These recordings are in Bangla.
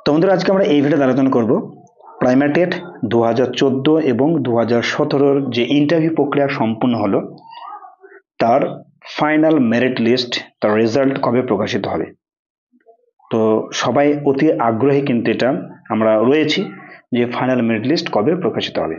তো বন্ধুরা, আজকে আমরা এই ভিডিওতে আলোচনা করব প্রাইমারি টেট 2014 এবং 2017 যে ইন্টারভিউ প্রক্রিয়া সম্পূর্ণ হলো তার ফাইনাল মেরিট লিস্ট, তার রেজাল্ট কবে প্রকাশিত হবে। তো সবাই অতি আগ্রহী কিন্তু এটা আমরা রয়েছি যে ফাইনাল মেরিট লিস্ট কবে প্রকাশিত হবে।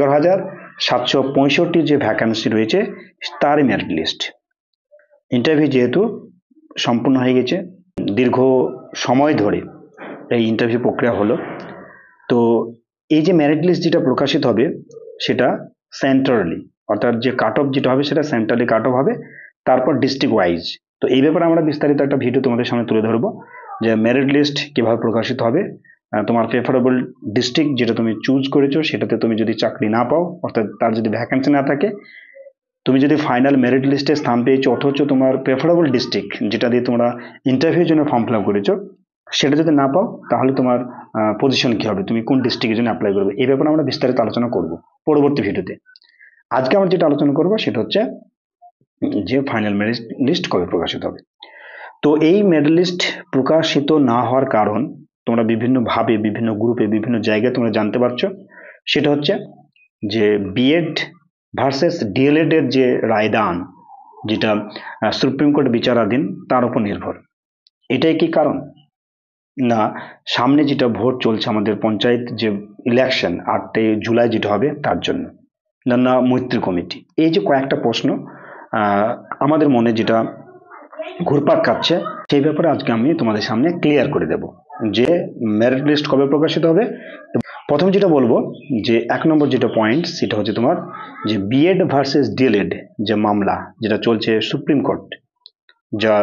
11,765 যে ভ্যাকান্সি রয়েছে তার মেরিট লিস্ট। ইন্টারভিউ যেহেতু সম্পূর্ণ হয়ে গেছে, দীর্ঘ সময় ধরে এই ইন্টারভিউ প্রক্রিয়া হলো, তো এই যে মেরিট লিস্ট যেটা প্রকাশিত হবে সেটা সেন্ট্রালি, অর্থাৎ যে কাট অফ যেটা হবে সেটা সেন্ট্রালি কাট অফ হবে, তারপর ডিস্ট্রিক্ট ওয়াইজ। তো এই ব্যাপারে আমরা বিস্তারিত একটা ভিডিও তোমাদের সামনে তুলে ধরবো যে মেরিট লিস্ট কিভাবে প্রকাশিত হবে। তোমার প্রেফারেবল ডিস্ট্রিক্ট যেটা তুমি চুজ করেছো সেটাতে তুমি যদি চাকরি না পাও, অর্থাৎ তার যদি ভ্যাকেন্সি না থাকে, তুমি যদি ফাইনাল মেরিট লিস্টে স্থান পেয়েছো অথচ তোমার প্রেফারেবল ডিস্ট্রিক্ট যেটা দিয়ে তোমরা ইন্টারভিউর জন্য ফর্ম ফিল আপ করেছো সেটা যদি না পাও, তাহলে তোমার পজিশন কি হবে, তুমি কোন ডিস্ট্রিক্টের জন্য অ্যাপ্লাই করবে, এই ব্যাপারে আমরা বিস্তারিত আলোচনা করব পরবর্তী ভিডিওতে। আজকে আমরা যেটা আলোচনা করব সেটা হচ্ছে যে ফাইনাল মেরিট লিস্ট কবে প্রকাশিত হবে। তো এই মেরিট লিস্ট প্রকাশিত না হওয়ার কারণ তোমরা বিভিন্নভাবে, বিভিন্ন গ্রুপে, বিভিন্ন জায়গায় তোমরা জানতে পারছো। সেটা হচ্ছে যে বিএড ভার্সেস ডিএলএড এর যে রায়দান, যেটা সুপ্রিম কোর্ট বিচারাধীন, তার উপর নির্ভর। এটাই কি কারণ? না, সামনে যেটা ভোট চলছে আমাদের পঞ্চায়েত যে ইলেকশন 8 জুলাই যেটা হবে তার জন্য, না মৈত্রী কমিটি, এই যে কয়েকটা প্রশ্ন আমাদের মনে যেটা ঘুরপাক খাচ্ছে, সেই ব্যাপারে আজকে আমি তোমাদের সামনে ক্লিয়ার করে দেব যে মেরিট লিস্ট কবে প্রকাশিত হবে। প্রথম যেটা বলবো যে 1 নম্বর যেটা পয়েন্ট সেটা হচ্ছে তোমার যে বিএড ভার্সেস ডিএলএড যে মামলা যেটা চলছে সুপ্রিম কোর্ট, যার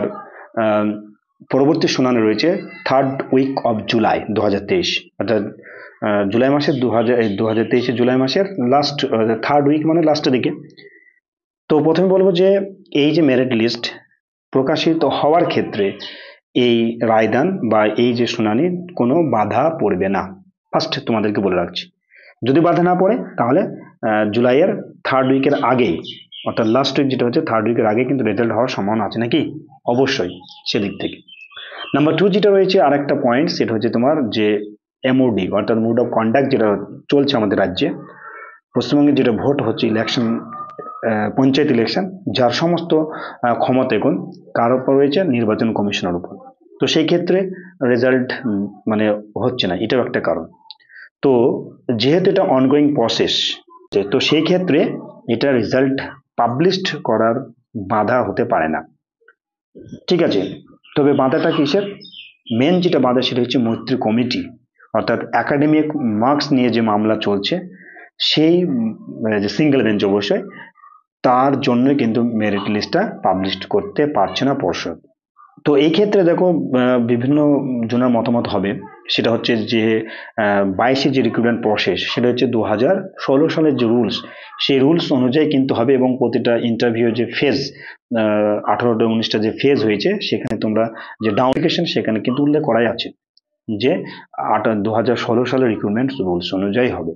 পরবর্তী শুনানি রয়েছে 3rd উইক অফ জুলাই 2023, অর্থাৎ জুলাই মাসের 2023 জুলাই মাসের লাস্ট 3rd উইক, মানে লাস্টের দিকে। তো প্রথমে বলবো যে এই যে মেরিট লিস্ট প্রকাশিত হওয়ার ক্ষেত্রে এই রায়দান বা এই যে শুনানি কোনো বাধা পড়বে না, ফার্স্ট তোমাদেরকে বলে রাখছি। যদি বাধা না পড়ে তাহলে জুলাইয়ের 3rd উইকের আগেই, অর্থাৎ লাস্ট উইক যেটা হচ্ছে 3rd উইকের আগে কিন্তু রেজাল্ট হওয়ার সম্ভাবনা আছে নাকি, অবশ্যই সেদিক থেকে। নাম্বার 2 যেটা রয়েছে আর একটা পয়েন্ট, সেটা হচ্ছে তোমার যে এমওডি, অর্থাৎ মোড অফ কন্ডাক্ট যেটা চলছে আমাদের রাজ্যে, পশ্চিমবঙ্গে যেটা ভোট হচ্ছে ইলেকশন, পঞ্চায়েত ইলেকশন, যার সমস্ত ক্ষমতা এখন কার উপর রয়েছে, নির্বাচন কমিশনের উপর। তো সেই ক্ষেত্রে রেজাল্ট মানে হচ্ছে না, এটাও একটা কারণ। তো যেহেতু এটা অনগোয়িং প্রসেস, তো সেই ক্ষেত্রে এটা রেজাল্ট পাবলিশড করার বাধা হতে পারে না, ঠিক আছে। তবে বাধাটা কিসের? মেন যেটা বাধা সেটা হচ্ছে মৈত্রী কমিটি, অর্থাৎ একাডেমিক মার্কস নিয়ে যে মামলা চলছে সেই যে সিঙ্গেল বেঞ্চ, অবশ্যই তার জন্য কিন্তু মেরিট লিস্টটা পাবলিশ করতে পারছে না পর্ষদ। তো এই ক্ষেত্রে দেখো বিভিন্ন জনের মতামত হবে, সেটা হচ্ছে যে 22 যে রিক্রুটমেন্ট প্রসেস সেটা হচ্ছে 2016 সালের যে রুলস, সেই রুলস অনুযায়ী কিন্তু হবে, এবং প্রতিটা ইন্টারভিউ যে ফেজ 18টা 19টা যে ফেজ হয়েছে সেখানে তোমরা যে ডাউনলিকেশন সেখানে কিন্তু উল্লেখ করাই আছে যে 2016 সালের রিক্রুটমেন্ট রুলস অনুযায়ী হবে।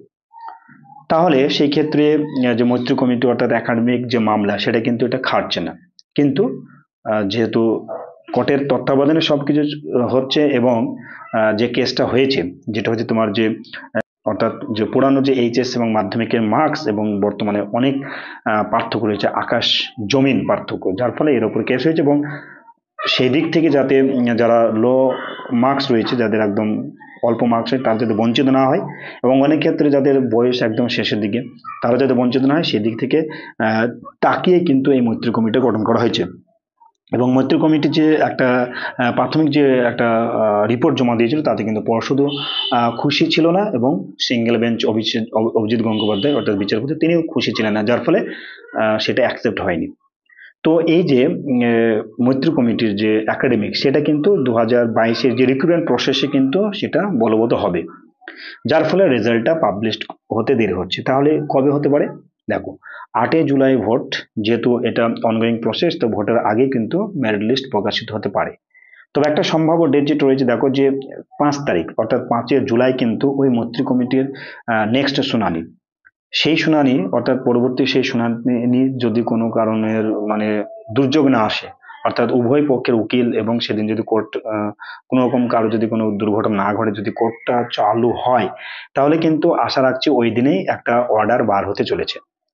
তাহলে সেই ক্ষেত্রে যে মৈত্রী কমিটি অর্থাৎ একাডেমিক যে মামলা সেটা কিন্তু এটা খাটছে না। কিন্তু যেহেতু কোর্টের তত্ত্বাবধানে সবকিছু হচ্ছে, এবং যে কেসটা হয়েছে যেটা হচ্ছে তোমার যে অর্থাৎ যে পুরানো যে এইচএস এবং মাধ্যমিকের মার্কস এবং বর্তমানে অনেক পার্থক্য রয়েছে, আকাশ জমিন পার্থক্য, যার ফলে এর উপর কেস হয়েছে, এবং সেই দিক থেকে যাতে যারা লো মার্কস রয়েছে, যাদের একদম অল্প মার্কস হয়, তারা যাতে বঞ্চিত না হয়, এবং অনেক ক্ষেত্রে যাদের বয়স একদম শেষের দিকে তারা যাতে বঞ্চিত না হয়, সেদিক থেকে তাকিয়ে কিন্তু এই মৈত্রী কমিটি গঠন করা হয়েছে। এবং মৈত্রী কমিটি যে একটা প্রাথমিক যে একটা রিপোর্ট জমা দিয়েছিল তাতে কিন্তু পর্ষদও খুশি ছিল না, এবং সিঙ্গেল বেঞ্চ অভিজিৎ গঙ্গোপাধ্যায় অর্থাৎ বিচারপতি তিনিও খুশি ছিলেন না, যার ফলে সেটা অ্যাকসেপ্ট হয়নি। তো এই যে মৈত্রী কমিটির যে একাডেমিক, সেটা কিন্তু 2022 যে রিক্রুটমেন্ট প্রসেসে কিন্তু সেটা বলবৎ হবে, যার ফলে রেজাল্টটা পাবলিশ হতে দেরি হচ্ছে। তাহলে কবে হতে পারে? দেখো 8 জুলাই ভোট, যেহেতু এটা অনগোয়িং প্রসেস, তো ভোটের আগে কিন্তু মেরিট লিস্ট প্রকাশিত হতে পারে। তবে একটা সম্ভাব্য ডেট যেটা রয়েছে, দেখো যে 5 তারিখ অর্থাৎ 5 জুলাই কিন্তু ওই মৈত্রী কমিটির নেক্সট শুনানি, সেই শুনানি অর্থাৎ পরবর্তী সেই শুনানি যদি কোনো কারণের মানে দুর্যোগ না আসে, অর্থাৎ উভয় পক্ষের উকিল এবং সেদিন যদি কোর্ট কোনো রকম কারো যদি কোনো দুর্ঘটনা না ঘটে, যদি কোর্টটা চালু হয়, তাহলে কিন্তু আশা রাখছি ওই দিনেই একটা অর্ডার বার হতে চলেছে,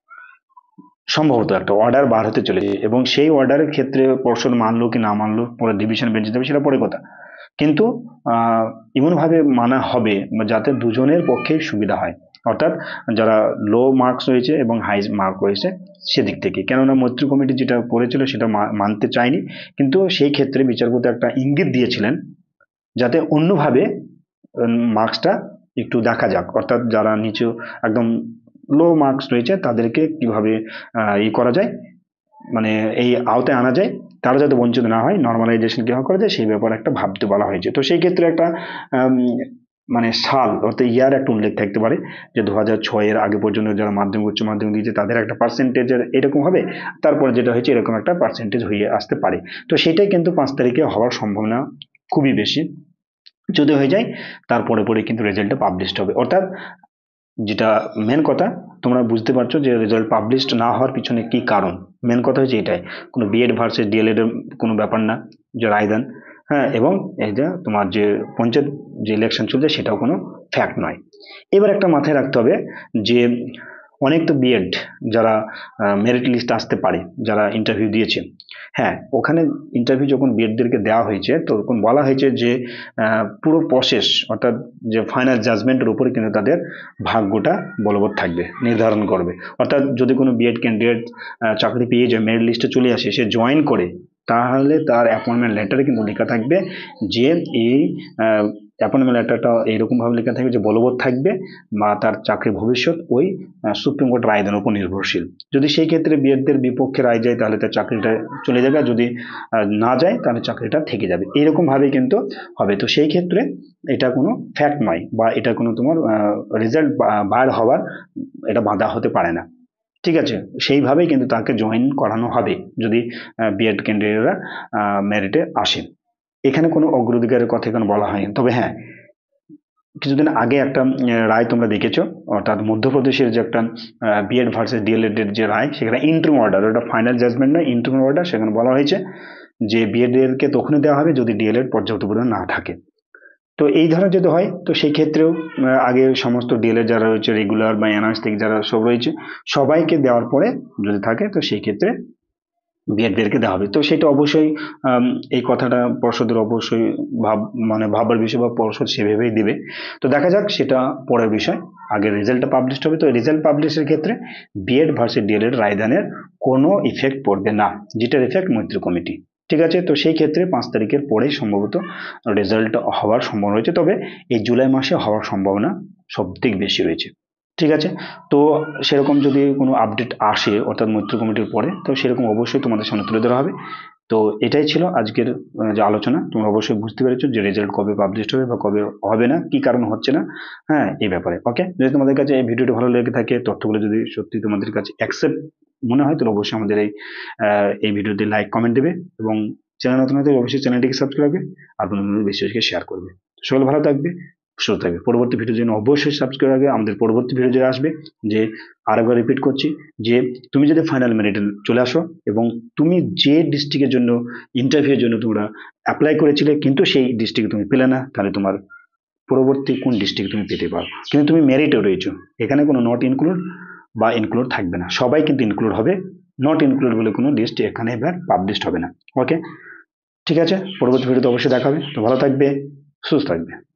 সম্ভবত একটা অর্ডার বার হতে চলেছে। এবং সেই অর্ডারের ক্ষেত্রে পর্ষদ মানলো কি না মানলো, পরে ডিভিশন বেঞ্চে যাবে, সেটা পরে কথা। কিন্তু এমনভাবে মানা হবে যাতে দুজনের পক্ষেই সুবিধা হয়, অর্থাৎ যারা লো মার্কস রয়েছে এবং হাই মার্ক রয়েছে সেদিক থেকে। কেননা মৈত্রী কমিটি যেটা করেছিল সেটা মানতে চায়নি, কিন্তু সেই ক্ষেত্রে বিচারপতি একটা ইঙ্গিত দিয়েছিলেন যাতে অন্যভাবে মার্কসটা একটু দেখা যাক, অর্থাৎ যারা নিচু একদম লো মার্কস রয়েছে তাদেরকে কিভাবে ই করা যায়, মানে এই আওতায় আনা যায়, তারা যাতে বঞ্চিত না হয়, নর্মালাইজেশন কিভাবে করা যায় সেই ব্যাপারে একটা ভাবতে বলা হয়েছে। তো সেই ক্ষেত্রে একটা মানে সাল অর্থাৎ ইয়ার একটা উল্লেখ থাকতে পারে যে 2006-এর আগে পর্যন্ত যারা মাধ্যমিক উচ্চ মাধ্যমিক দিয়েছে তাদের একটা পার্সেন্টেজের এরকম হবে, তারপরে যেটা হয়েছে এরকম একটা পার্সেন্টেজ হয়ে আসতে পারে। তো সেটাই কিন্তু 5 তারিখে হওয়ার সম্ভাবনা খুবই বেশি। যদি হয়ে যায় তারপরে পরে কিন্তু রেজাল্টটা পাবলিশড হবে। অর্থাৎ যেটা মেন কথা, তোমরা বুঝতে পারছো যে রেজাল্ট পাবলিশড না হওয়ার পিছনে কি কারণ। মেন কথা হচ্ছে এটাই, কোনো বিএড ভার্সেস ডিএলএড এর কোনো ব্যাপার না যে রায়দান, হ্যাঁ, এবং এই যে তোমার যে পঞ্চায়েত যে ইলেকশন চলছে সেটাও কোনো ফ্যাক্ট নয়। এবার একটা মাথায় রাখতে হবে যে অনেক তো বিএড যারা মেরিট লিস্ট আসতে পারে, যারা ইন্টারভিউ দিয়েছে, হ্যাঁ, ওখানে ইন্টারভিউ যখন বিএডদেরকে দেওয়া হয়েছে তখন বলা হয়েছে যে পুরো প্রসেস অর্থাৎ যে ফাইনাল জাজমেন্টের উপরে কিন্তু তাদের ভাগ্যটা বলবৎ থাকবে, নির্ধারণ করবে। অর্থাৎ যদি কোনো বিএড ক্যান্ডিডেট চাকরি পেয়ে যায়, মেরিট লিস্টে চলে আসে, সে জয়েন করে, তাহলে তার অ্যাপয়েন্টমেন্ট লেটারে কিন্তু লেখা থাকবে যে এই অ্যাপয়েন্টমেন্ট লেটারটা এইরকমভাবে লেখা থাকবে যে বলবৎ থাকবে বা তার চাকরির ভবিষ্যৎ ওই সুপ্রিম কোর্ট রায়দানের উপর নির্ভরশীল। যদি সেই ক্ষেত্রে বিএডদের বিপক্ষে রায় যায় তাহলে তার চাকরিটা চলে যাবে, আর যদি না যায় তাহলে চাকরিটা থেকে যাবে, এরকম ভাবে কিন্তু হবে। তো সেই ক্ষেত্রে এটা কোনো ফ্যাক্ট নয় বা এটা কোনো তোমার রেজাল্ট বার হওয়ার এটা বাধা হতে পারে না, ঠিক আছে। সেইভাবেই কিন্তু তাকে জয়েন করানো হবে যদি বিএড ক্যান্ডিডেটরা মেরিটে আসে। এখানে কোনো অগ্রাধিকারের কথা এখানে বলা হয়নি। তবে হ্যাঁ, কিছুদিন আগে একটা রায় তোমরা দেখেছো, অর্থাৎ মধ্যপ্রদেশের যে একটা বিএড ভার্সেস ডিএলএড এর যে রায়, সেখানে ইন্টারিম অর্ডার, ওটা ফাইনাল জাজমেন্ট নয়, ইন্টারিম অর্ডার। সেখানে বলা হয়েছে যে বিএড এরকে তখনই দেওয়া হবে যদি ডিএলএড পর্যাপ্ত পরিমাণ না থাকে। তো এই ধরনের যদি হয় তো সেই ক্ষেত্রেও আগে সমস্ত ডিএলএড যারা রয়েছে রেগুলার বা এনআরএস থেকে যারা সব রয়েছে সবাইকে দেওয়ার পরে যদি থাকে তো সেই ক্ষেত্রে বিএডদেরকে দেওয়া হবে। তো সেটা অবশ্যই এই কথাটা পর্ষদের অবশ্যই ভাবার বিষয় বা পর্ষদ সেভাবেই দিবে। তো দেখা যাক, সেটা পরের বিষয়। আগে রেজাল্টটা পাবলিশ হবে। তো রেজাল্ট পাবলিশের ক্ষেত্রে বিএড ভার্সেস ডিএলএড রায়দানের কোনো ইফেক্ট পড়বে না, যেটার ইফেক্ট মৈত্রী কমিটি, ঠিক আছে। তো সেই ক্ষেত্রে 5 তারিখের পরেই সম্ভবত রেজাল্ট হওয়ার সম্ভাবনা রয়েছে, তবে এই জুলাই মাসে হওয়ার সম্ভাবনা সবথেকে বেশি রয়েছে, ঠিক আছে। তো সেরকম যদি কোনো আপডেট আসে অর্থাৎ মৈত্রী কমিটির পরে, তো সেরকম অবশ্যই তোমাদের সামনে তুলে ধরা হবে। তো এটাই ছিল আজকের যে আলোচনা। তোমরা অবশ্যই বুঝতে পেরেছো যে রেজাল্ট কবে পাবলিশ হবে বা কবে হবে না, কি কারণ হচ্ছে না, হ্যাঁ, এই ব্যাপারে। ওকে, যদি তোমাদের কাছে এই ভিডিওটি ভালো লেগে থাকে, তথ্যগুলো যদি সত্যি তোমাদের কাছে অ্যাকসেপ্ট মনে হয়, তাহলে অবশ্যই আমাদের এই ভিডিওতে লাইক কমেন্ট দেবে এবং চ্যানেল নতুন হলে অবশ্যই চ্যানেলটিকে সাবস্ক্রাইব করবে আর বন্ধুদের বেশি বেশি শেয়ার করবে। সকলে ভালো থাকবে, সুস্থ থাকবে। পরবর্তী ভিডিওর জন্য অবশ্যই সাবস্ক্রাইব করবে। আমাদের পরবর্তী ভিডিও যে আসবে, যে আরেকবার রিপিট করছি, যে তুমি যদি ফাইনাল মেরিটে চলে আসো এবং তুমি যে ডিস্ট্রিক্টের জন্য ইন্টারভিউর জন্য তোমরা অ্যাপ্লাই করেছিলে কিন্তু সেই ডিস্ট্রিক্টে তুমি পেলে না, তাহলে তোমার পরবর্তী কোন ডিস্ট্রিক্ট তুমি পেতে পারো, কিন্তু তুমি মেরিটে রয়েছো। এখানে কোনো নট ইনক্লুড বা ইনক্লুড থাকবে না, সবাই কিন্তু ইনক্লুড হবে। নট ইনক্লুড বলে কোনো লিস্ট এখানে এবার পাবলিশড হবে না। ওকে, ঠিক আছে, পরবর্তী ভিডিওতে অবশ্যই দেখাবে। তো ভালো থাকবে, সুস্থ থাকবে।